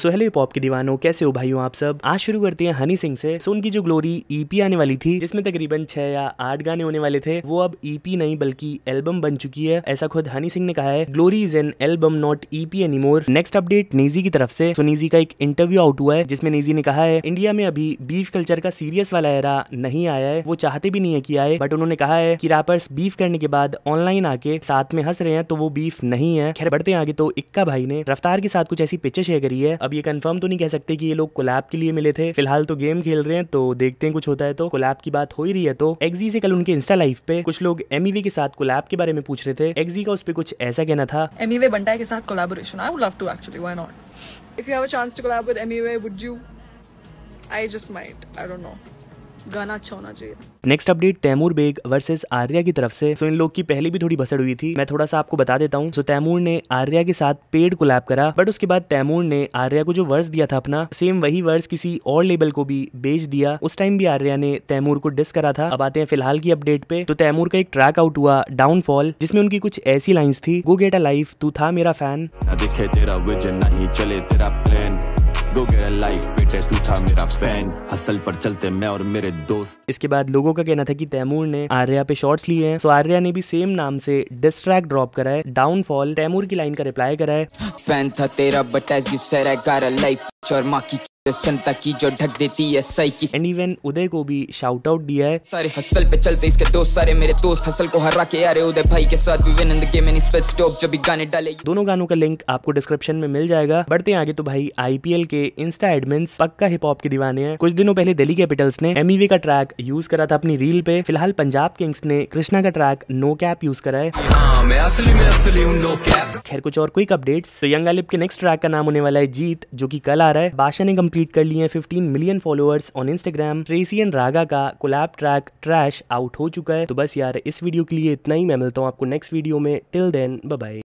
So hello hip hop के दीवानों, कैसे हो भाइयों आप सब। आज शुरू करते हैं हनी सिंह से। सो उनकी जो ग्लोरी ईपी आने वाली थी जिसमें तकरीबन 6 या 8 गाने होने वाले थे, वो अब ईपी नहीं बल्कि एल्बम बन चुकी है, ऐसा खुद हनी सिंह ने कहा है। Glory is an album not EP anymore. Next update नीजी की तरफ से। सो नीजी का एक इंटरव्यू आउट हुआ है जिसमें नीजी ने कहा है इंडिया में अभी बीफ कल्चर का सीरियस वाला एरा नहीं आया है, वो चाहते भी नहीं है कि आए, बट उन्होंने कहा है कि रैपर्स बीफ करने के बाद ऑनलाइन आके साथ में हंस रहे हैं तो वो बीफ नहीं है। खैर बढ़ते हैं आगे। तो इक्का भाई ने रफ्तार के साथ कुछ ऐसी पिक्चर शेयर करी है। अब ये कंफर्म तो नहीं कह सकते कि ये लोग कोलैब के लिए मिले थे, फिलहाल तो गेम खेल रहे हैं, तो देखते हैं कुछ होता है तो। कोलैब की बात हो ही रही है तो एक्जी से कल उनके इंस्टा लाइव पे कुछ लोग एमईवे के साथ कोलैब के बारे में पूछ रहे थे। एक्जी का उस पे कुछ ऐसा कहना था, एमईवे बंटाई के साथ collaboration, I would love to actually, why not. If you have a chance to collab with Emiway, would you? I just might, I don't know, गाना अच्छा होना चाहिए। Next update Taimur Baig versus Arya की तरफ से। सो इन लोग की पहले भी थोड़ी भसड़ हुई थी, मैं थोड़ा सा आपको बता देता हूँ। सो तैमूर ने आर्या के साथ पेड कोलैब करा, बट उसके बाद तैमूर ने आर्या को जो वर्स दिया था अपना, सेम वही वर्स किसी और लेबल को भी बेच दिया। उस टाइम भी आर्या ने तैमूर को डिस करा था। अब आते हैं फिलहाल की अपडेट पे। तो तैमूर का एक ट्रैक आउट हुआ डाउनफॉल, जिसमें उनकी कुछ ऐसी लाइंस थी, गो गेट अ लाइफ, तू था मेरा फैन, दिखे तेरा विजन नहीं चले तेरा plan, go get a life fit तू था मेरा फैन, हसल पर चलते मैं और मेरे दोस्त। इसके बाद लोगों का कहना था कि तैमूर ने आर्या पे शॉट्स लिए हैं। सो आर्या ने भी सेम नाम से डिस ट्रैक ड्रॉप करा है डाउनफॉल। तैमूर की लाइन का रिप्लाई करा है, फैन था तेरा but as you said I got a life, Sharma की जनता की जो ढक देती है सही की। एंड इवन उदय को भी शाउट आउट दिया है। सारे हसल पे चलते इसके दोस्त, सारे मेरे दोस्त हसल को हरा के आ रहे उदय भाई के साथ, we win in the game any space stop, जब भी गाने डाले। दोनों गानों का लिंक आपको डिस्क्रिप्शन में मिल जाएगा। बढ़ते हैं आगे। तो भाई आईपीएल के इंस्टा एडमिन्स पक्का हिप हॉप के दीवाने हैं। कुछ दिनों पहले दिल्ली कैपिटल्स ने एमईवे का ट्रैक यूज करा था अपनी रील पे। फिलहाल पंजाब किंग्स ने कृष्णा का ट्रैक नो कैप यूज करा है। खैर कुछ और क्विक अपडेट्स। तो यंग आलिब के नेक्स्ट ट्रैक का नाम होने वाला है जीत, जो कि कल आ रहा है। बादशाह ने कंप्लीट कर लिए 15 million followers on Instagram. Tracy and Raga का कोलैब ट्रैक ट्रैश आउट हो चुका है। तो बस यार इस वीडियो के लिए इतना ही। मैं मिलता हूँ आपको नेक्स्ट वीडियो में। Till then bye bye.